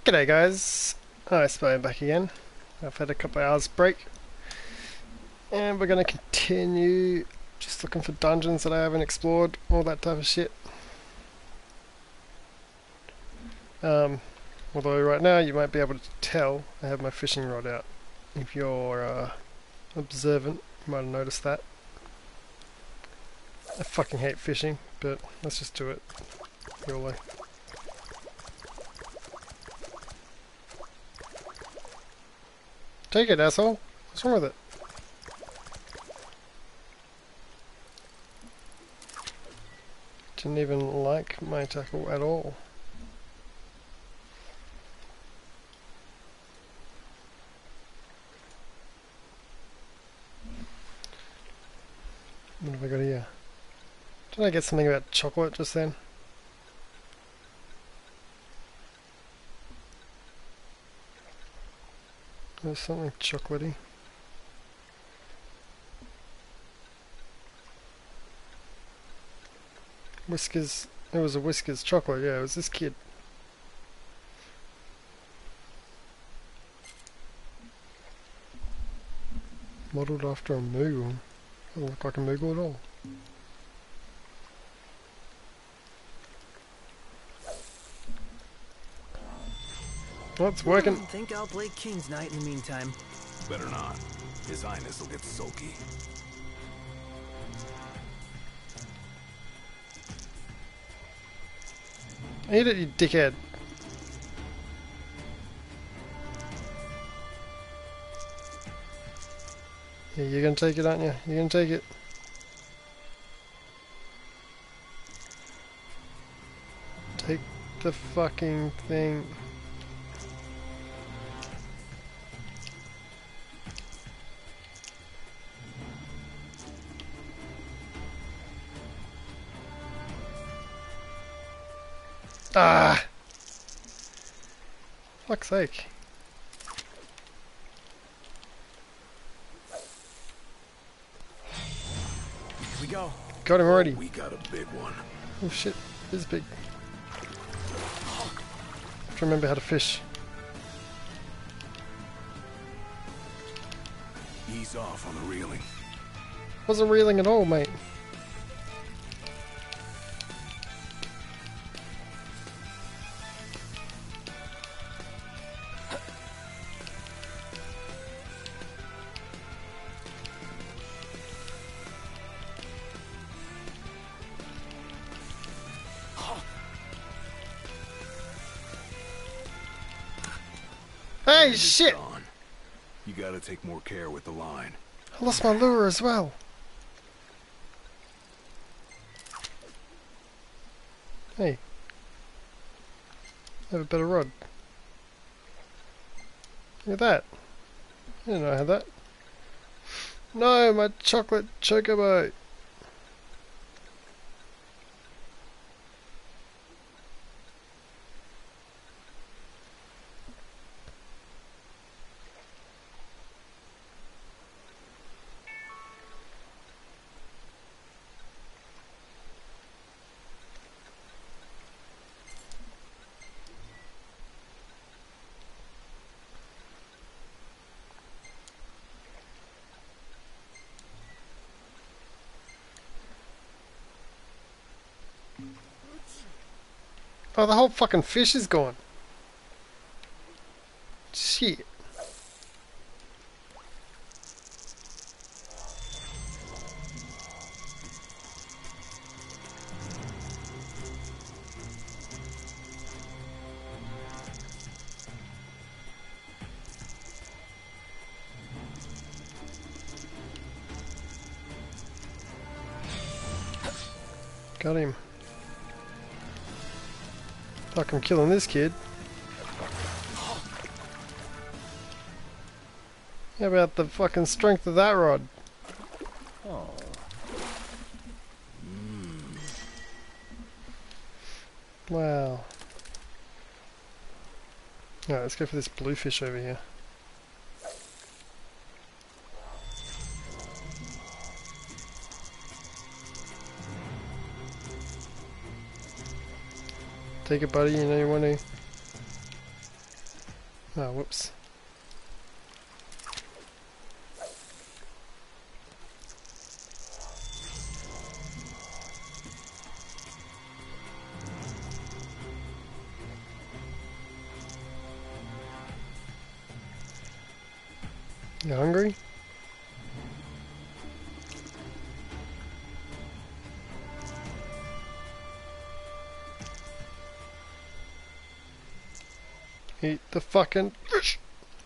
G'day guys, I'm back again. I've had a couple of hours break and we're going to continue just looking for dungeons that I haven't explored, all that type of shit. Although right now you might be able to tell I have my fishing rod out. If you're observant, you might have noticed that. I fucking hate fishing, but let's just do it. YOLO. Take it, asshole. What's wrong with it? Didn't even like my tackle at all. What have I got here? Did I get something about chocolate just then? There's something chocolatey. Whiskers. It was a Whiskers chocolate, yeah, it was this kid. Modelled after a Moogle. Doesn't look like a Moogle at all. Oh, it's working. Think I'll play King's Knight in the meantime. Better not. His Highness will get sulky. Eat it, you dickhead. Yeah, you're gonna take it, aren't you? You're gonna take it. Take the fucking thing. Ah! Fuck's sake. Here we go. Got him already. We got a big one. Oh shit, it is big. Have to remember how to fish. Ease off on the reeling. Wasn't reeling at all, mate. Hey, It's shit! gone. You gotta take more care with the line. I lost my lure as well. Hey. I have a better rod. Look at that. I didn't know I had that. No, my chocolate chocobo. Oh, the whole fucking fish is gone. Shit. Got him. Fuck, I'm killing this kid. How about the fucking strength of that rod? Oh. Wow. Alright, let's go for this bluefish over here. Take it, buddy, you know you want to. Oh, whoops. You hungry? Eat the fucking fish!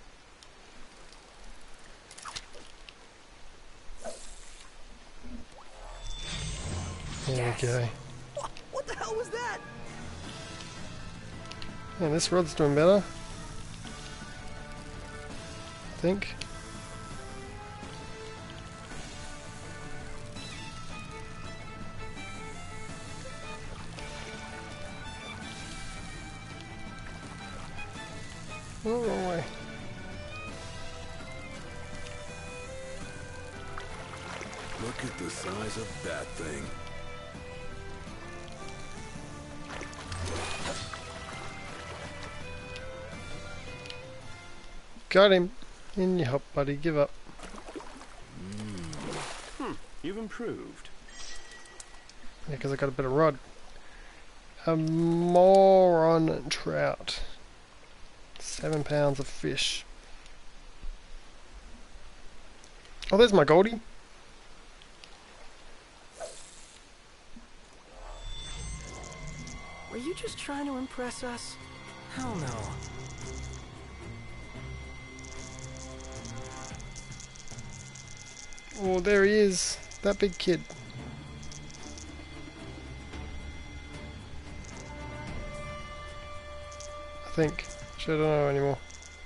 There we go. What the hell was that? Yeah, this rod's doing better. I think. Oh, wrong way. Look at the size of that thing. Got him. In your hop, buddy. Give up. You've improved. Yeah, because I got a better rod. A moron trout. 7 pounds of fish. Oh, there's my Goldie. Were you just trying to impress us? Hell no. Oh, there he is. That big kid. I think. Actually, I don't know anymore.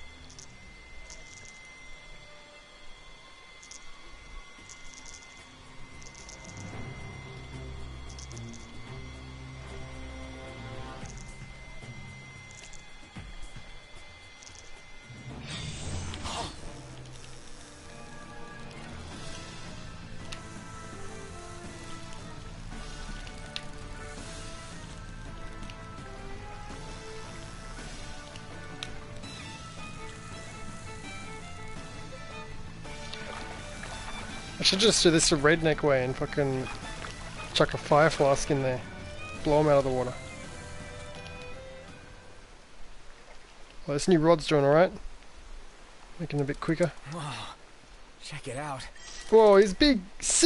I should just do this the redneck way and fucking chuck a fire flask in there. Blow them out of the water. Well, this new rod's doing alright. Making it a bit quicker. Whoa. Check it out. Whoa, he's big!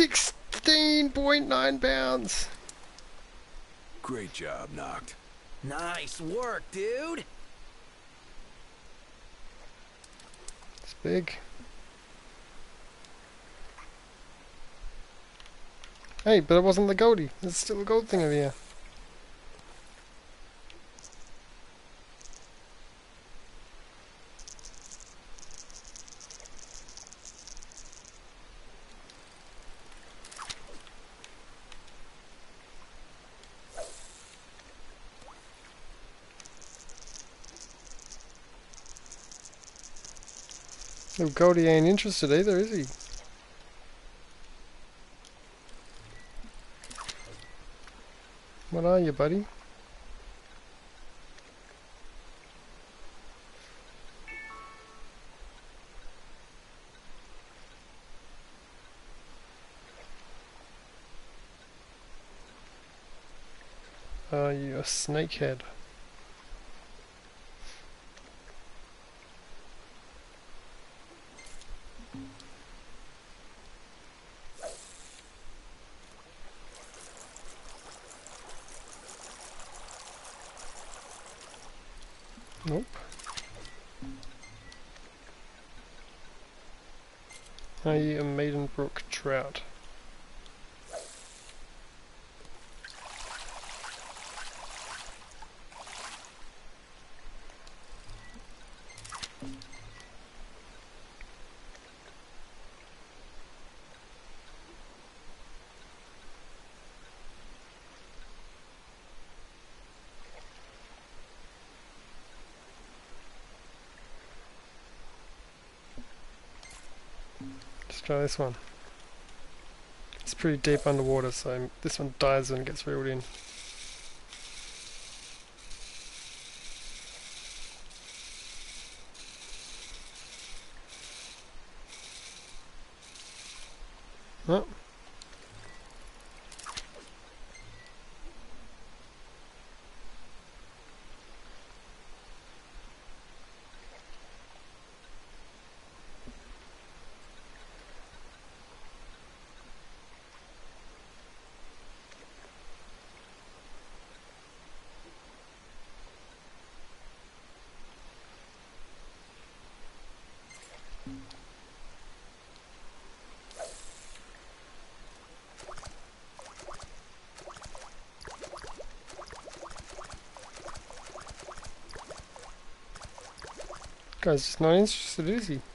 16.9 pounds! Great job, Noct. Nice work, dude. It's big. Hey, but it wasn't the Goldie. There's still a gold thing over here. Little Goldie ain't interested either, is he? What are you, buddy? Are you a snakehead? Nope. Are you a Maidenbrook trout? Let's try this one. It's pretty deep underwater, so this one dies when it gets reeled in. Oh. Guy's just not interested, is he?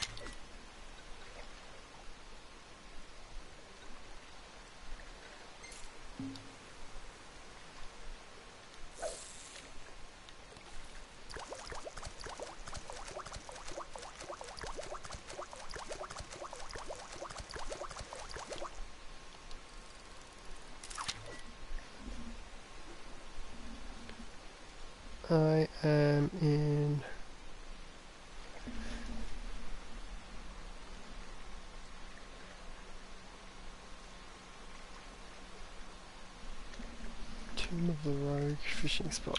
I am in Tomb of the Rogue fishing spot.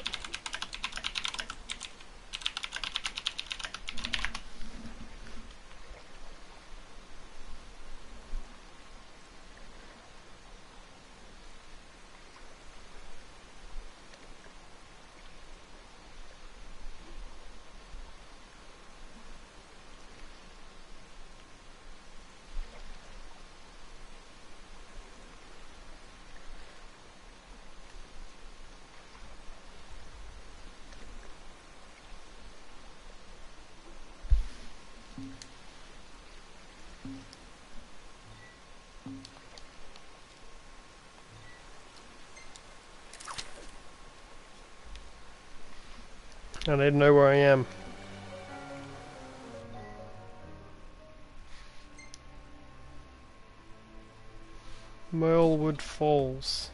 I need to know where I am. Merlewood Falls.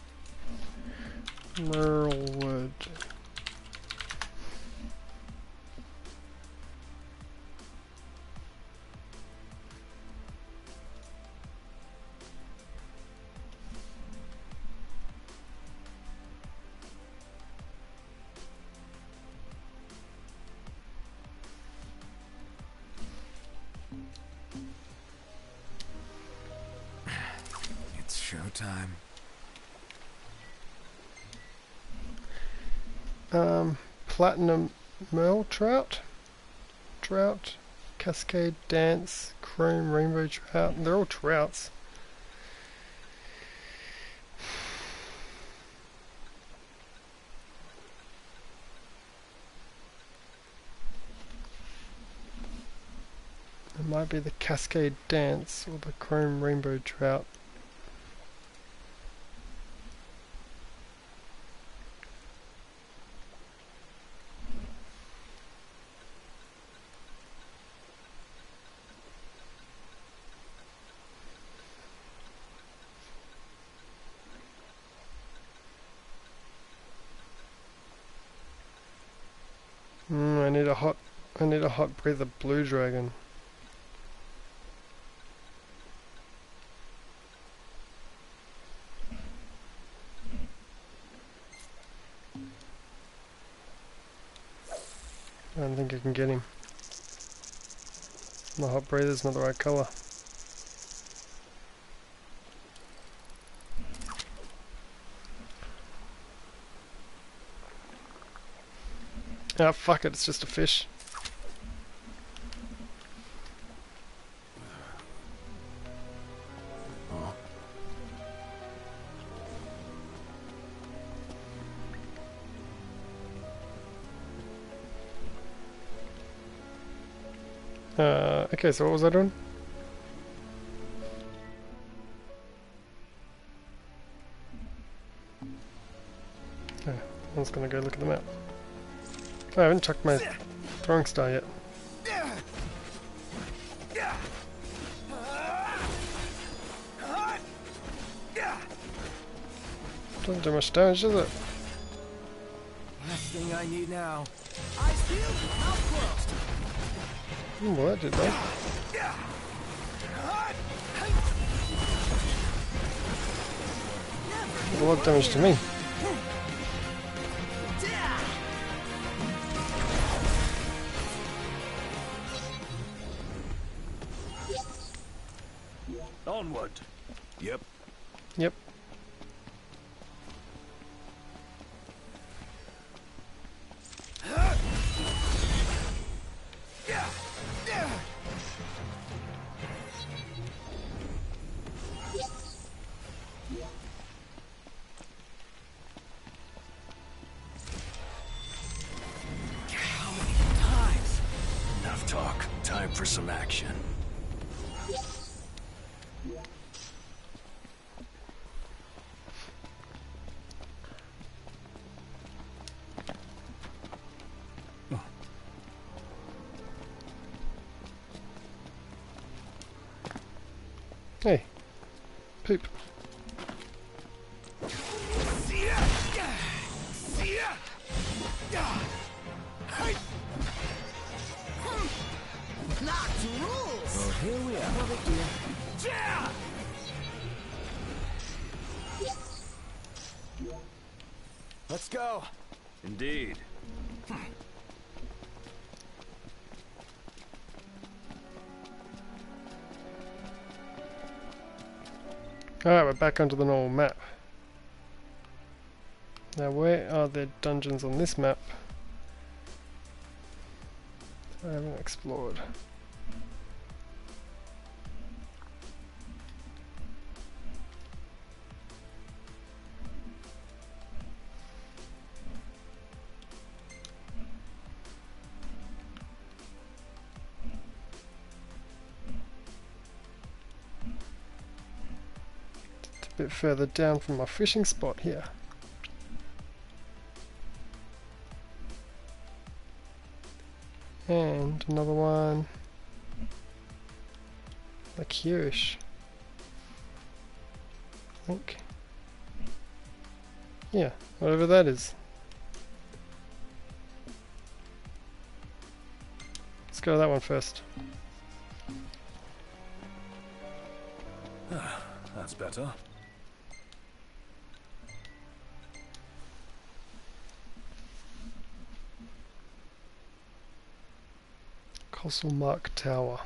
Merlewood. It's showtime. Platinum Merle Trout? Trout, Cascade Dance, Chrome Rainbow Trout. They're all trouts. It might be the Cascade Dance or the Chrome Rainbow Trout. I need a hot breather blue dragon. I don't think I can get him. My hot breather's not the right colour. Ah, fuck it, it's just a fish. Okay, so what was I doing? Okay, I was gonna go look at the map. Oh, I haven't chucked my throwing star yet. Doesn't do much damage, does it? Last thing I need now. Eyes peeled, mouth closed. Well, that did that. a lot of damage to me. Onward. Yep. Yep. Enough talk. Time for some action. Hey. Poop. Well, here we are. No big deal. Let's go. Indeed. Alright, we're back onto the normal map. Now where are the dungeons on this map I haven't explored? A bit further down from my fishing spot here. And another one like here-ish, I think. Yeah, whatever that is. Let's go to that one first. That's better. Castlemark Tower.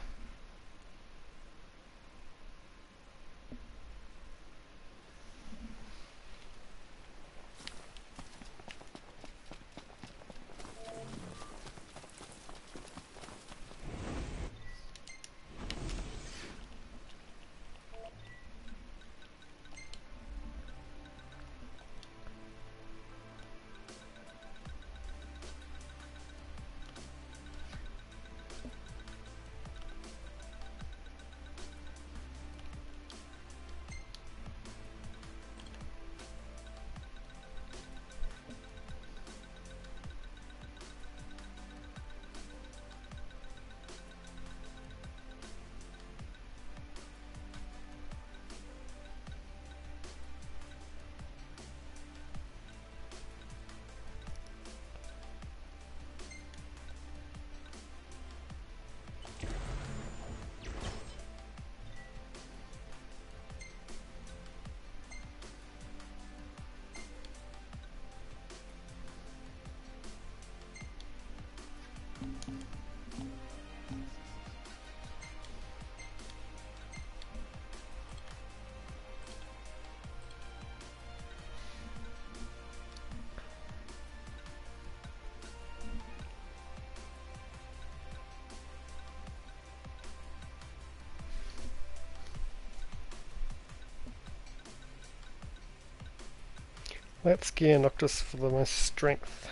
Let's gear Noctis for the most strength.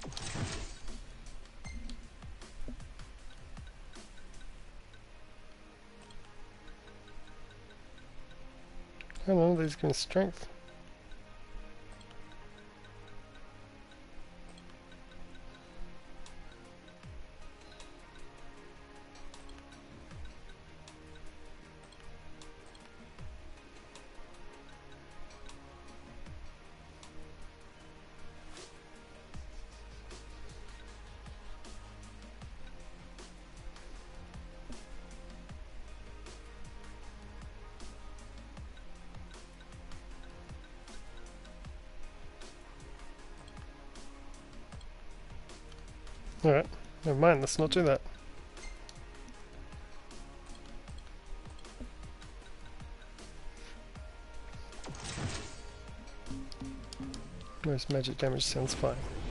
I don't know, these give me strength. Alright, never mind, let's not do that. Most magic damage sounds fine.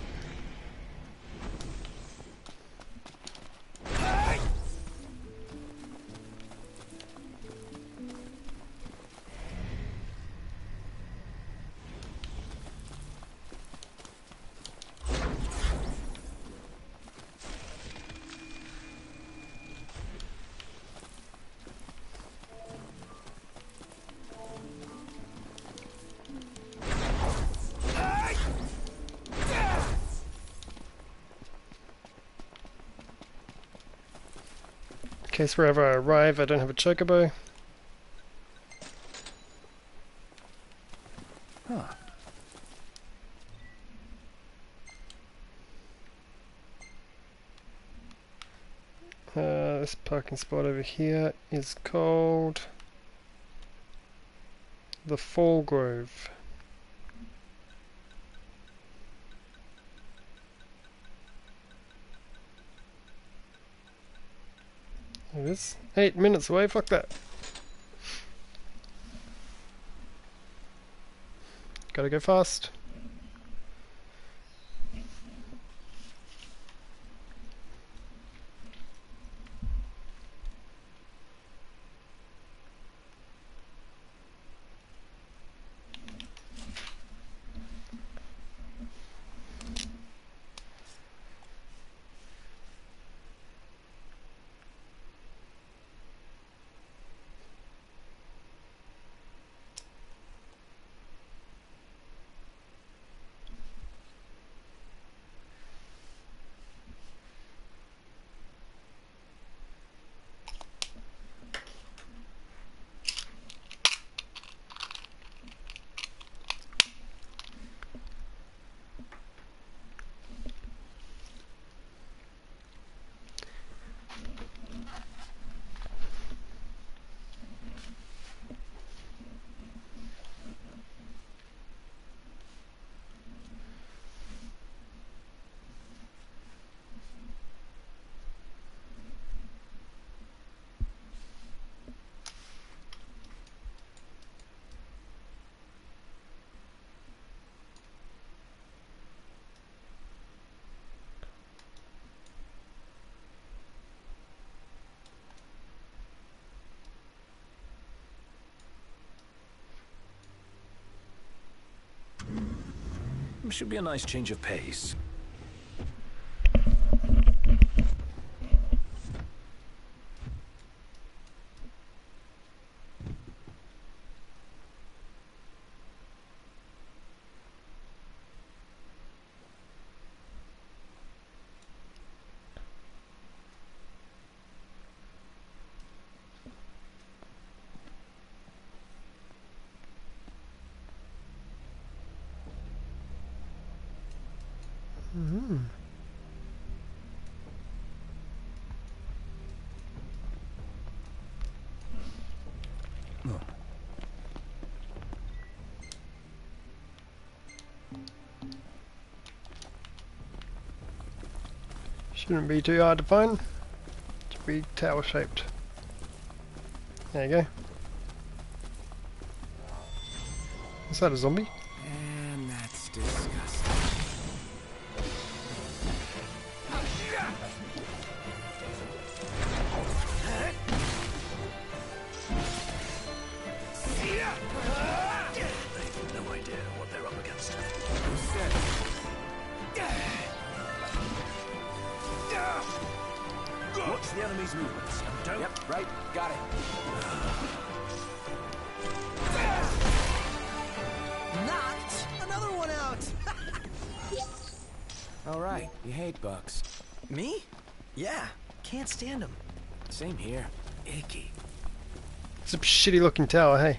In case wherever I arrive I don't have a chocobo. Huh. This parking spot over here is called the Fall Grove. It is 8 minutes away, fuck that. Gotta go fast. Should be a nice change of pace. Shouldn't be too hard to find. Should be tower shaped. There you go. Is that a zombie? And that's disgusting. They've no idea what they're up against. Who said it? Watch the enemy's movements. Don't. Yep, right. Got it. Knocked another one out. All right, you hate bugs. Me? Yeah, can't stand them. Same here. Icky. It's a shitty looking tower, hey.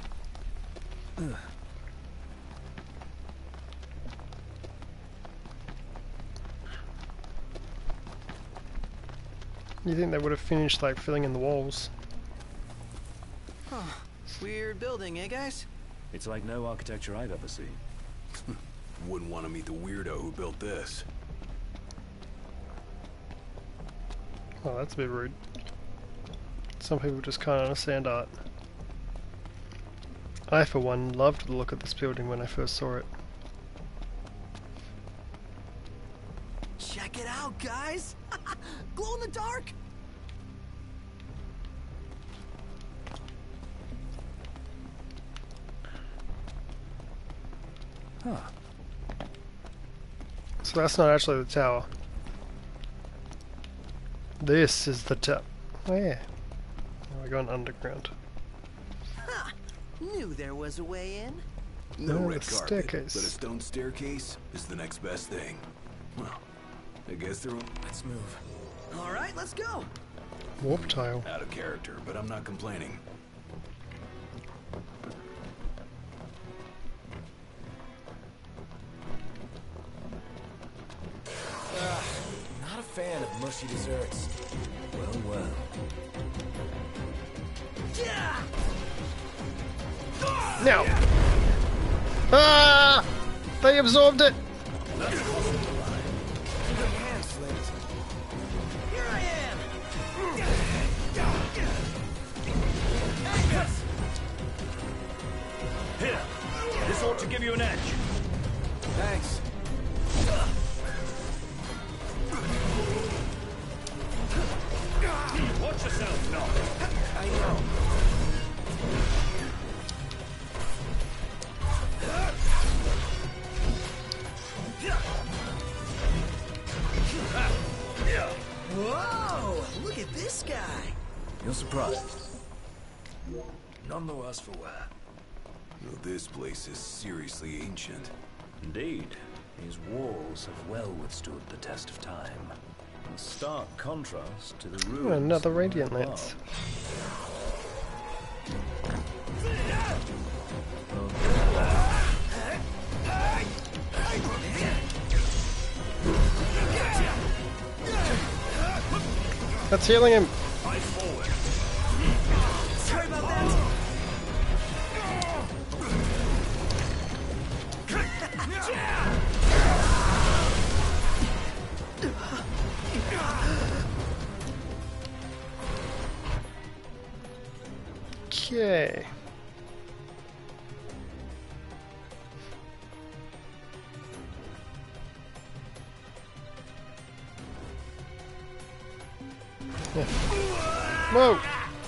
You think they would have finished like filling in the walls? Huh. Weird building, eh, guys? It's like no architecture I've ever seen. Wouldn't want to meet the weirdo who built this. Oh, that's a bit rude. Some people just can't understand art. I, for one, loved the look of this building when I first saw it. Check it out, guys! Glow in the dark! Huh. So that's not actually the tower. This is the tower. Oh yeah. Now we're going underground. Ha! Knew there was a way in. No Oh, red the carpet, staircase. but a stone staircase is the next best thing. Well, I guess they're Let's move. All right, let's go. Warp tile. out of character, but I'm not complaining. Not a fan of mushy desserts. Well, well. Yeah! No! Ah! They absorbed it! Good hand, Flint. Here I am! Here! This ought to give you an edge. Thanks. Watch yourself, Nock. I know. Whoa! Look at this guy! You're surprised. None the worse for wear. Well, this place is seriously ancient. Indeed, these walls have well withstood the test of time. In stark contrast to the Oh, ruins. another of radiant above. lance. That's healing him! Eyes forward. Sorry about that! Okay. Yeah. Whoa!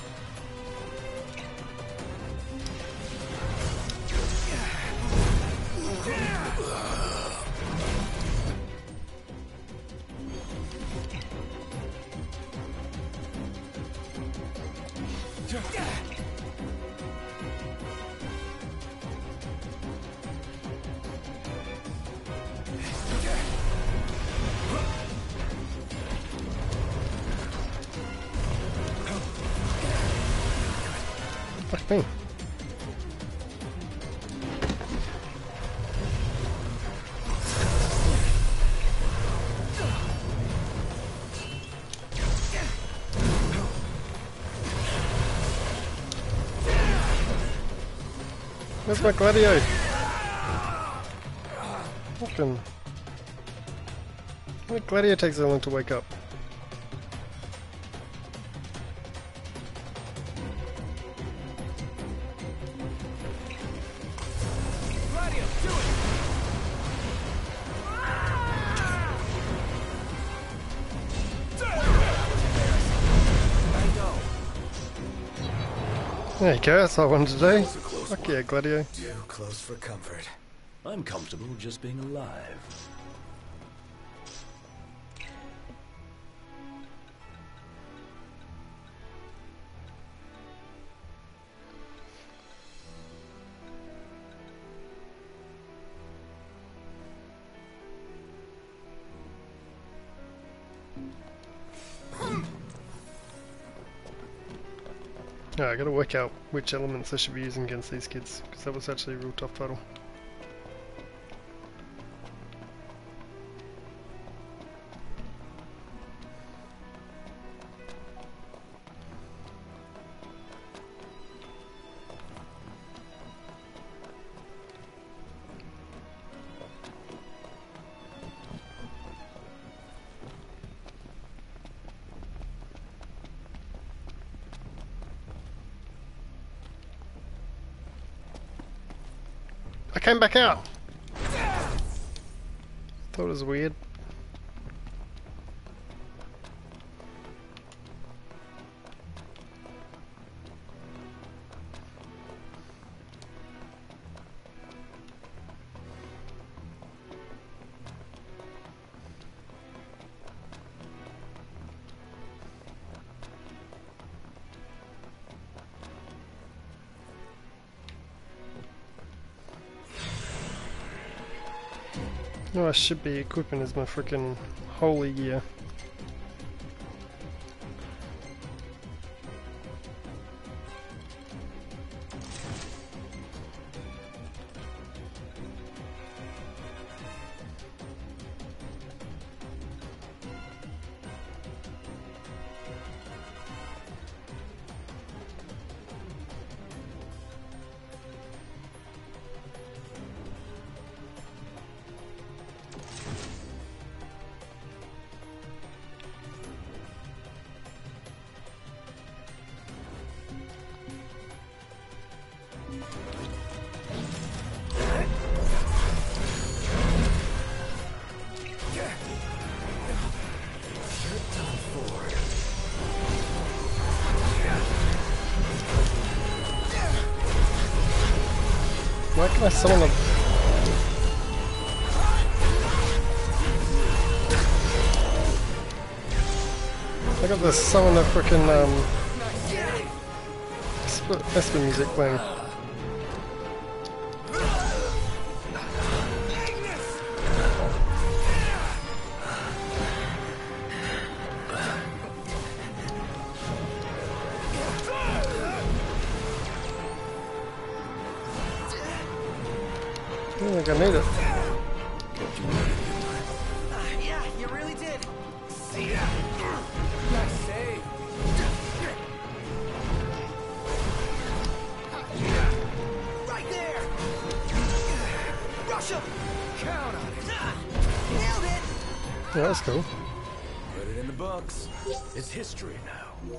Fuck me. Where's my Gladio? Fucking... My Gladio takes so long to wake up. Gladio, do it! I know. There you go, that's what I wanted to do. That was a close Fuck one. yeah, Gladio. Too close for comfort. I'm comfortable just being alive. Yeah, I gotta work out which elements I should be using against these kids, because that was actually a real tough battle. I came back out. Thought it was weird. No, I should be equipping as my freaking holy gear. Why can I summon them? I got the summon the frickin' Esper music playing. I don't think I need it. Yeah, you really did. Nice save. Right there. Rush him. Count on it. Nailed it. Yeah, that's cool. Put it in the books. It's history now.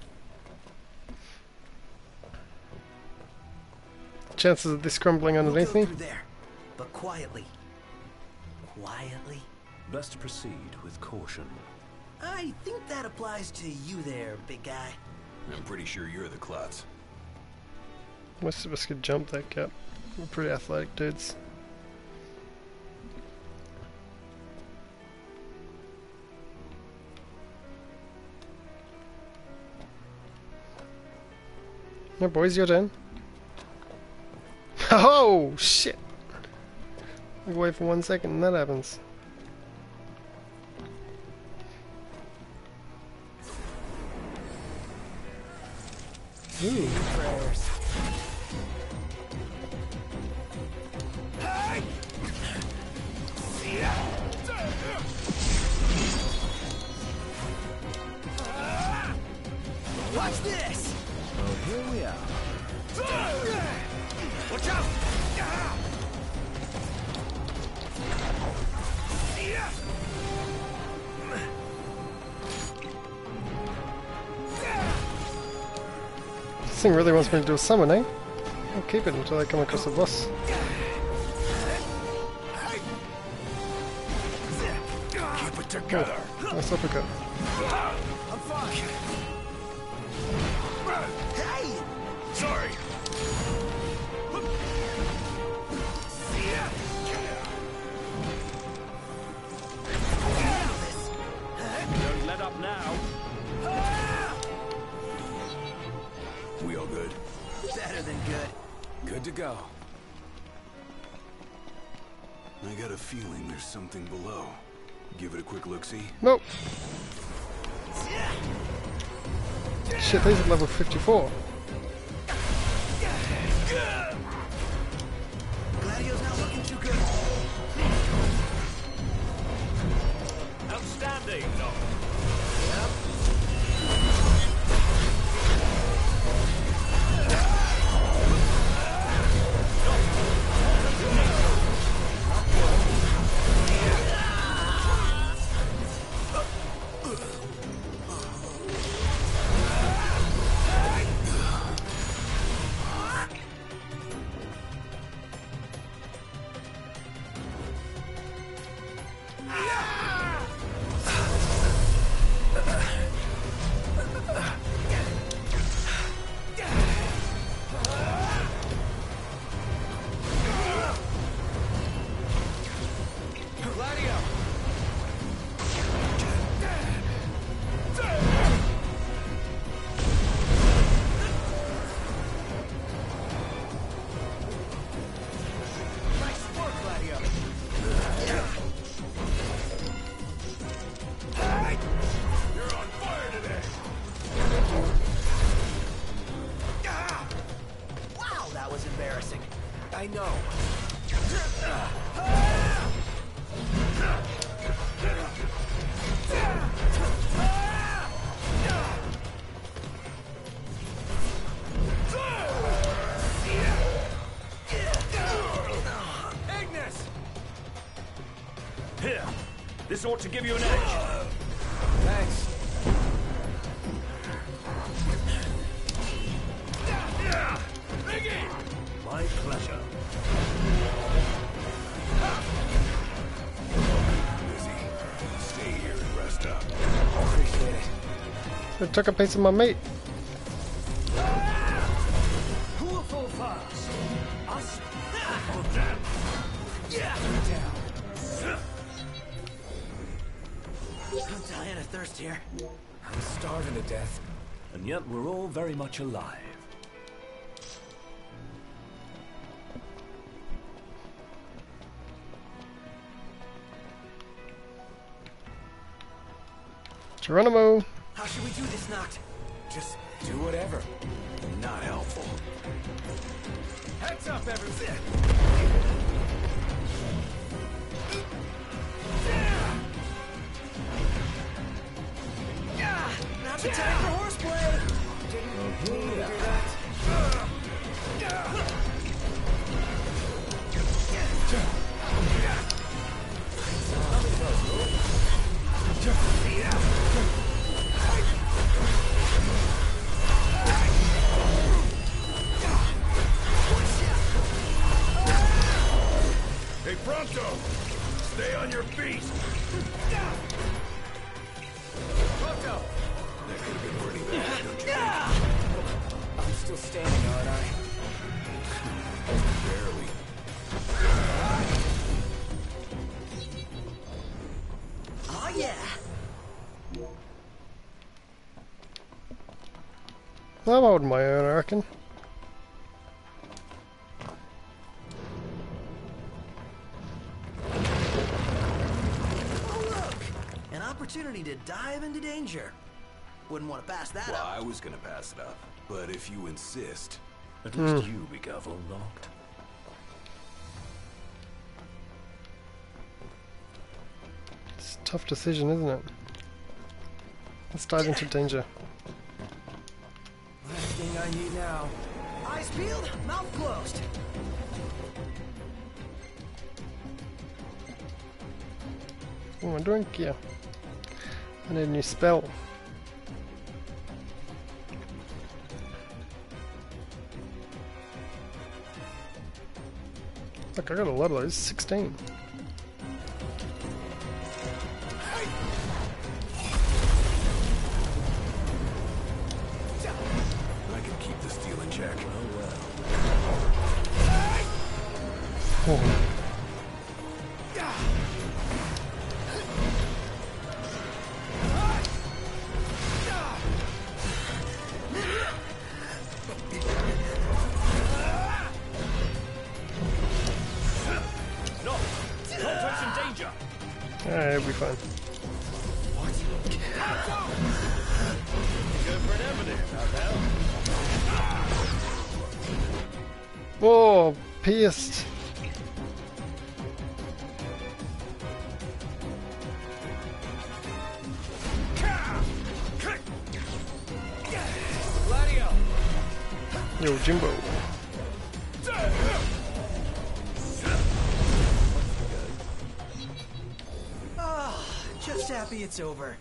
Chances of this crumbling We'll underneath go me? through there, but quietly. Quietly. Best to proceed with caution. I think that applies to you there, big guy. I'm pretty sure you're the klutz. Most of us could jump that gap. We're pretty athletic dudes. No, boys, you're done. Oh shit! I wait for 1 second and that happens. Ooh. Prayers. Watch this. Oh, here we are. Watch out! This thing really wants me to do a summon, eh? I'll keep it until I come across a boss. Keep it together. Nice uppercut. I'm fine. Hey! Sorry. Don't let up now. We all good? Better than good. Good to go. I got a feeling there's something below. Give it a quick look-see. Nope. Shit, these are level 54. Gladio's not looking too good. Outstanding. that was embarrassing. I know. Ignis! Here, this ought to give you an edge. Thanks. My pleasure. Busy. Stay here and rest up. Appreciate it. It took a piece of my meat. Who will fall first? Us? Oh, Or them? I'm dying of thirst here. I'm starving to death. And yet we're all very much alive. Geronimo! How should we do this, Noct? Just do whatever. Not helpful. Heads up, everyone. Not the time for horseplay! Didn't mean to do that. Hey, Pronto! Stay on your feet! Pronto! That could have been pretty bad, don't you think? I'm still standing, aren't I? Barely. Oh yeah! I'm holding my own, I reckon. Oh look! An opportunity to dive into danger. Wouldn't want to pass that Well, up. I was gonna pass it up, but if you insist... At least you be careful, Noct. It's a tough decision, isn't it? Let's dive into danger. Last thing I need now. Eyes peeled, mouth closed. What am I doing? Yeah. I need a new spell. Look, I got a lot of those. 16. I can keep the steel in check. Oh. Contact's in danger! Alright, it'll be fine. Go for an evidence, Oh, pierced. Gladio! Yo, Jimbo. Just happy it's over.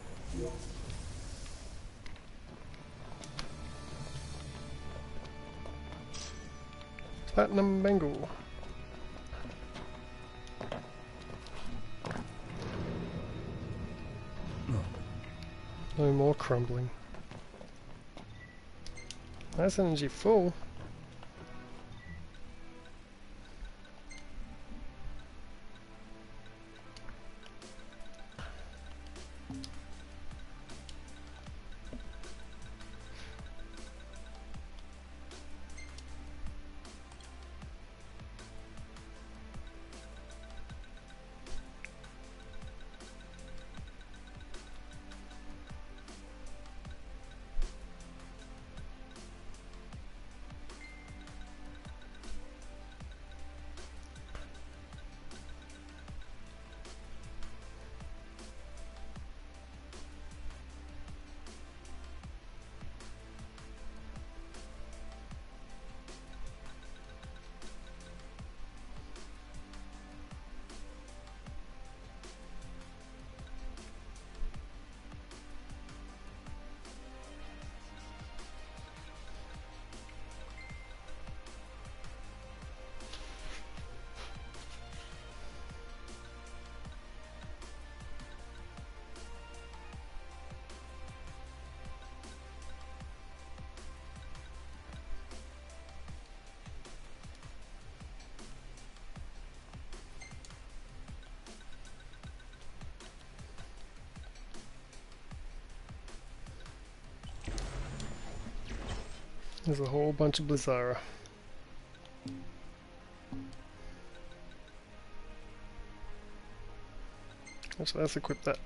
Platinum Bengal. No more crumbling. Nice energy full. There's a whole bunch of Blizzara. Actually, let's equip that.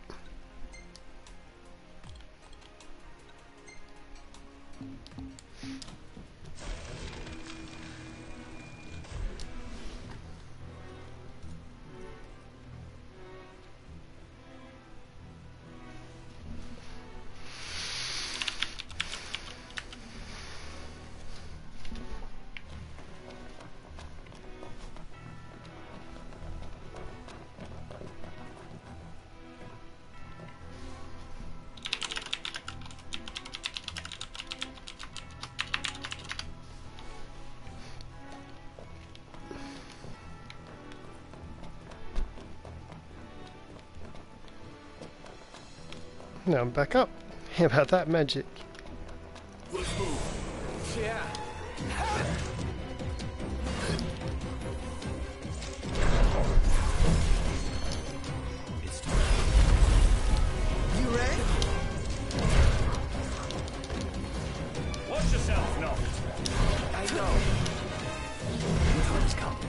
Now I'm back up. How about that magic? Let's move. Yeah. It's time. You ready? Watch yourself, Noct. I know. The time has come.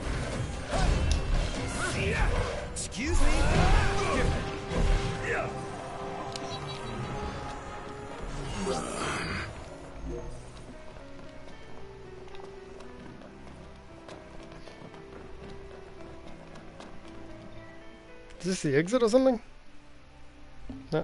Excuse me? Is this the exit or something? No.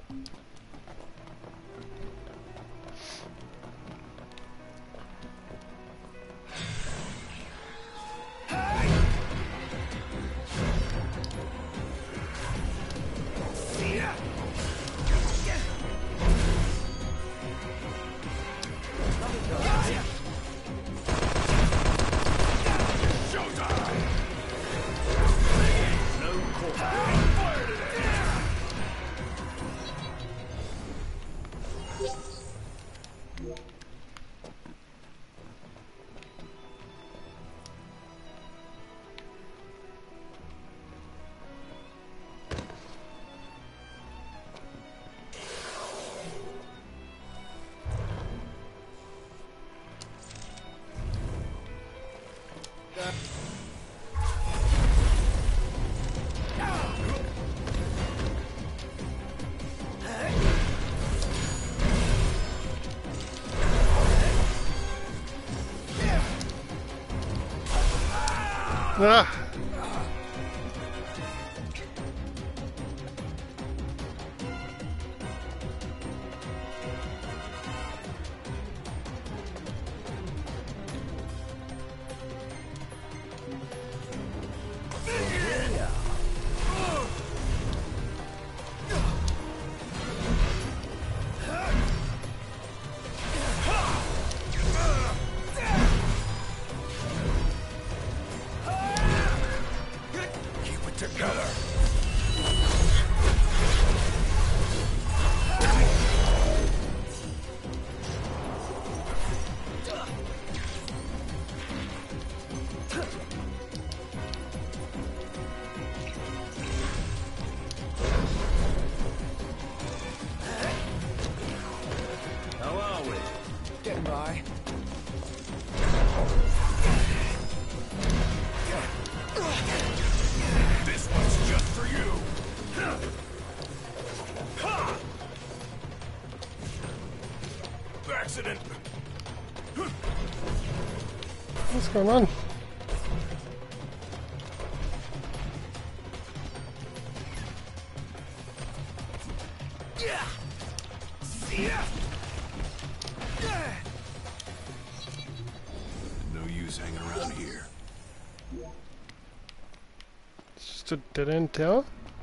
Ah! Keep it together. How are we? Getting by. This one's just for you. Accident. What's going on? No use hanging around here. It's just a dead end tower?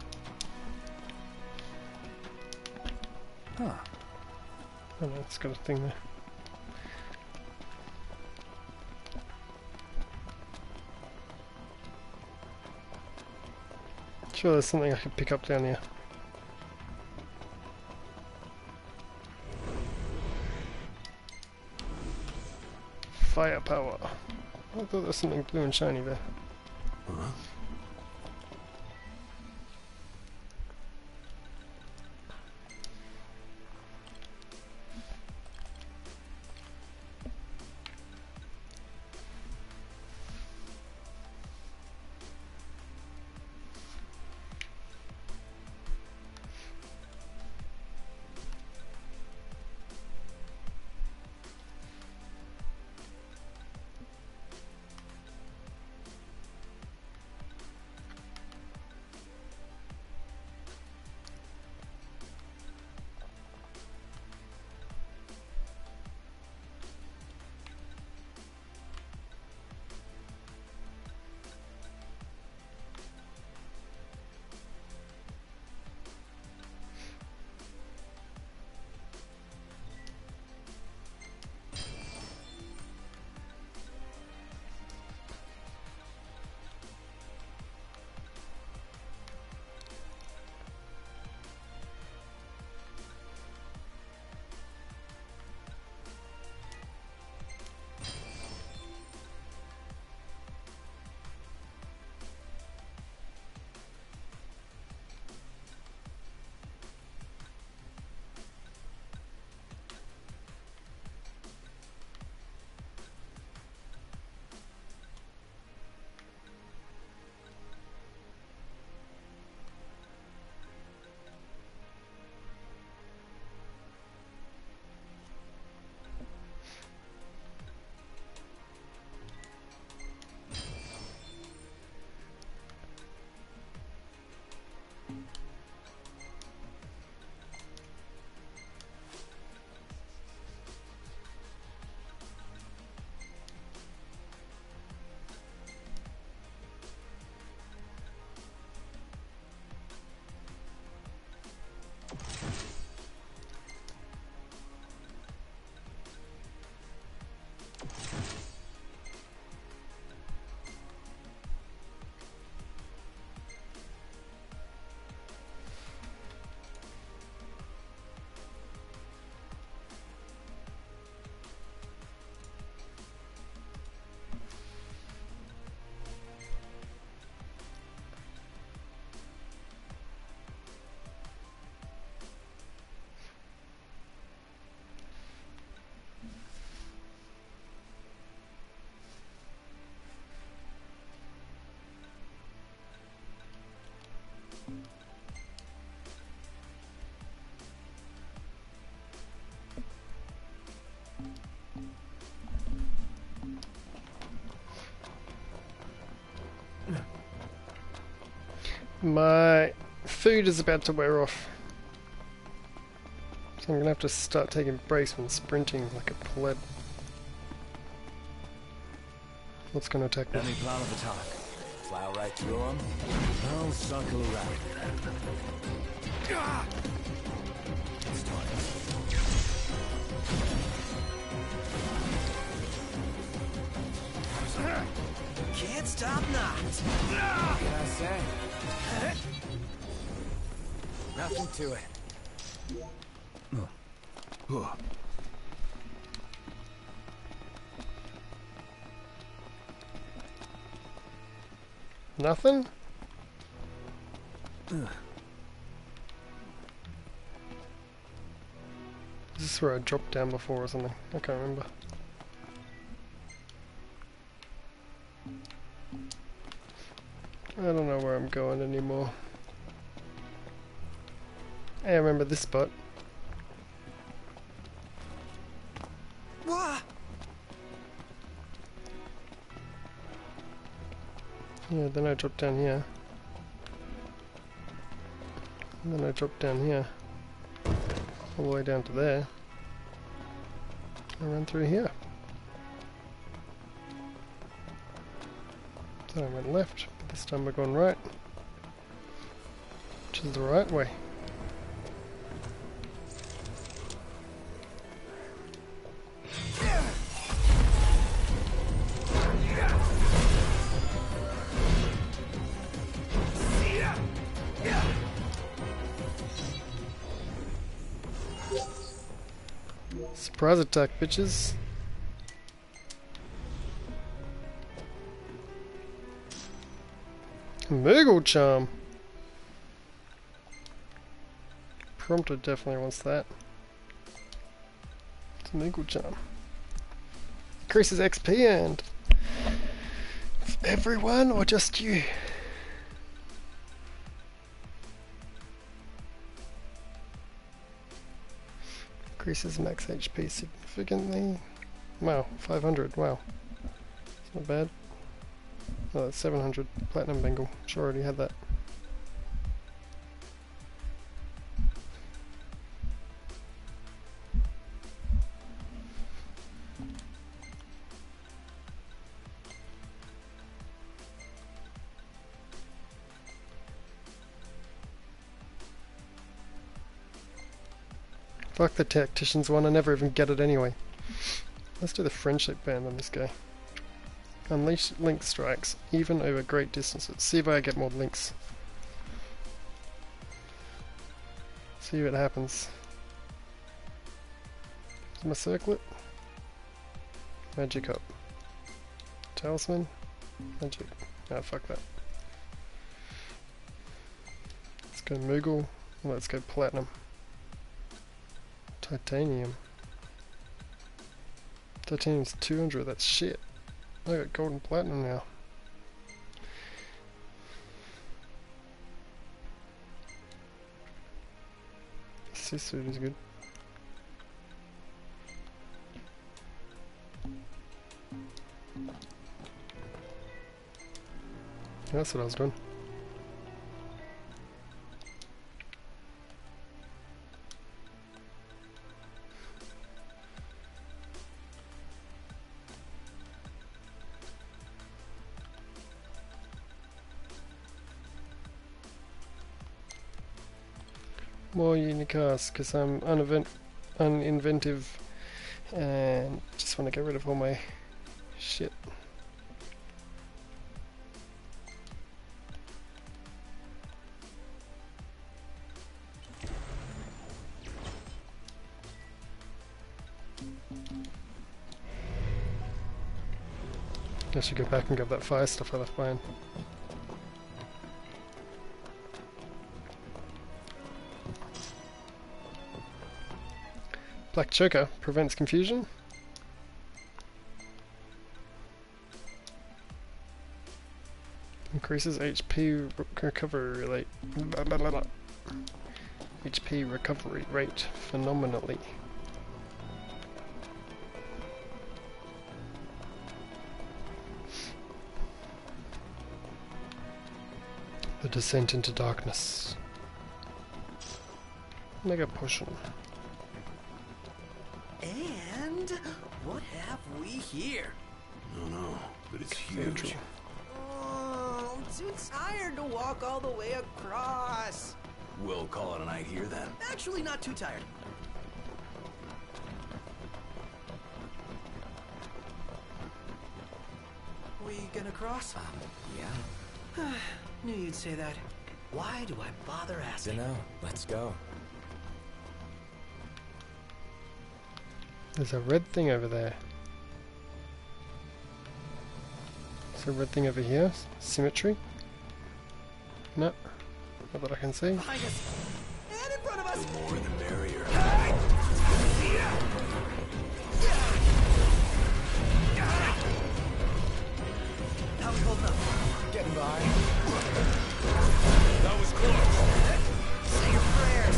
Huh. Oh no, it's got a thing there. Sure, there's something I could pick up down here. Firepower. I thought there was something blue and shiny there. Huh? My food is about to wear off. So I'm gonna have to start taking breaks when sprinting like a pleb. What's gonna attack me? Any plan of attack? Plow right through them? I'll circle around then. It's time. Can't stop knocked. What can I say? Nothing to it. Nothing? Is this where I dropped down before or something? I can't remember. I don't know where I'm going anymore. Hey, I remember this spot. Wah! Yeah, then I drop down here. And then I drop down here. All the way down to there. I run through here. Then I went left, but this time we're going right. Which is the right way. Surprise attack, bitches. Moogle Charm. Prompter definitely wants that. It's a Moogle Charm. Increases XP and everyone or just you? Increases max HP significantly. Wow, 500, wow. It's not bad. Oh, that's 700. Platinum Bengal. Sure already had that. Fuck the Tacticians one, I never even get it anyway. Let's do the Friendship Band on this guy. Unleash link strikes, even over great distances. See if I get more links. See what happens. Is my circlet? Magic up. Talisman? Magic. Ah, fuck that. Let's go Moogle. Let's go Platinum. Titanium. Titanium's 200, that's shit. I got gold and platinum now. This suit is good. That's what I was doing. More unicasts because I'm uninventive and just want to get rid of all my shit. I should go back and grab that fire stuff I left behind. Black Choker prevents confusion. Increases HP recovery rate. HP recovery rate phenomenally. The descent into darkness. Mega potion. And what have we here? No, no, but it's huge. Oh, I'm too tired to walk all the way across. We'll call it a night here then. Actually, not too tired. We gonna cross? Yeah. Knew you'd say that. Why do I bother asking? Dunno. Let's go. There's a red thing over there. There's a red thing over here. Symmetry. No. Not that I can see. Behind us. And in front of us. The more the merrier. How we holding up? Getting by. That was close. Say your prayers.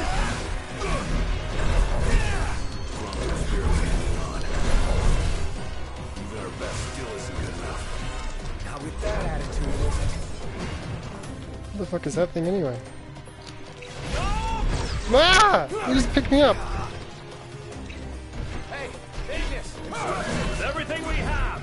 Chrono's barely hanging on. Even our best still isn't good enough. Not with that attitude, is it? What the fuck is that thing anyway? Ah! You just picked me up! Hey, Ignis! With everything we have!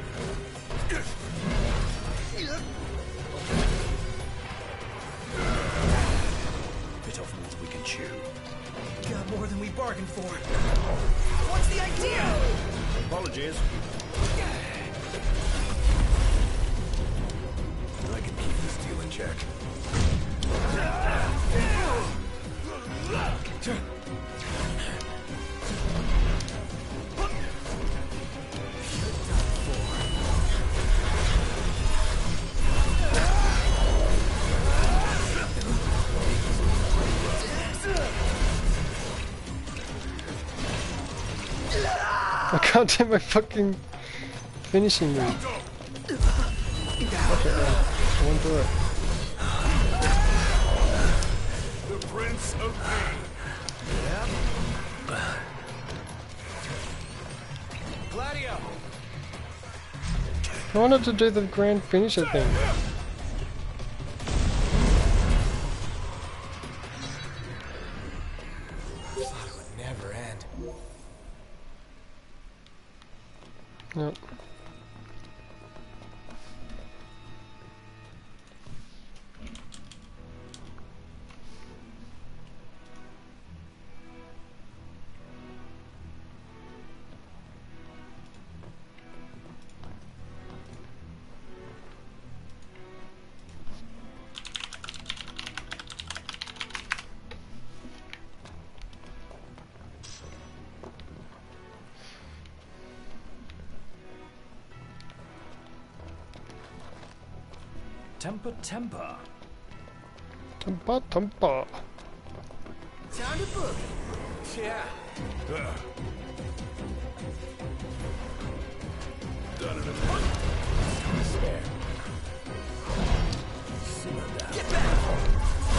Bit off more than we can chew. Got more than we bargained for. What's the idea? Apologies. I can keep this deal in check. I can't do my fucking finishing move. Fuck it, man. I won't do it. The Prince of Pain. Gladio! I wanted to do the grand finisher thing. Thought it would never end. No. Temper, temper. Tumpa tumpa. Time to boogie. Yeah. Done in a minute. Spare. Simmer down. Get back!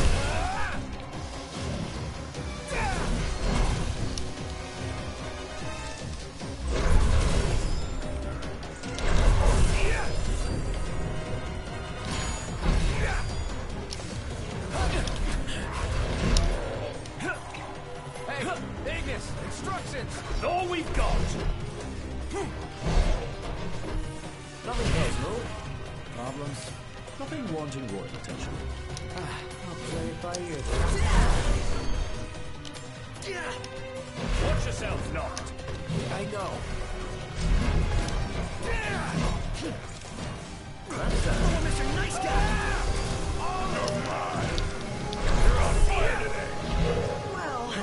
Hey, Ignis! Instructions! All we've got. Nothing personal. Problems. Nothing wanting royal attention. I'll play it by ear. Watch yourselves, not. I know. Oh, Mr. Nice Guy! Well,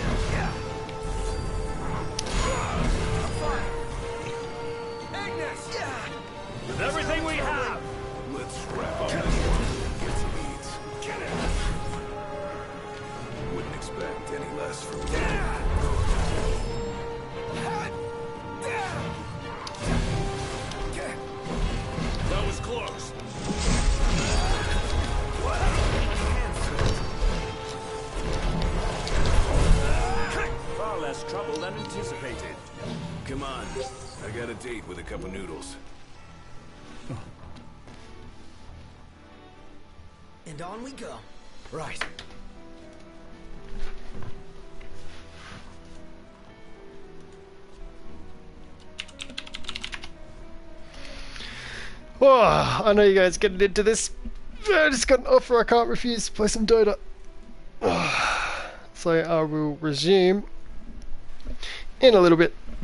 Ignis! With everything we have. Let's wrap up this one and get some eats. Get it! Wouldn't expect any less from you. That was close. Far less trouble than anticipated. Come on. I got a date with a cup of noodles. an And on we go. Right. Oh, I know you guys getting into this. I just got an offer I can't refuse to play some Dota. So I will resume in a little bit.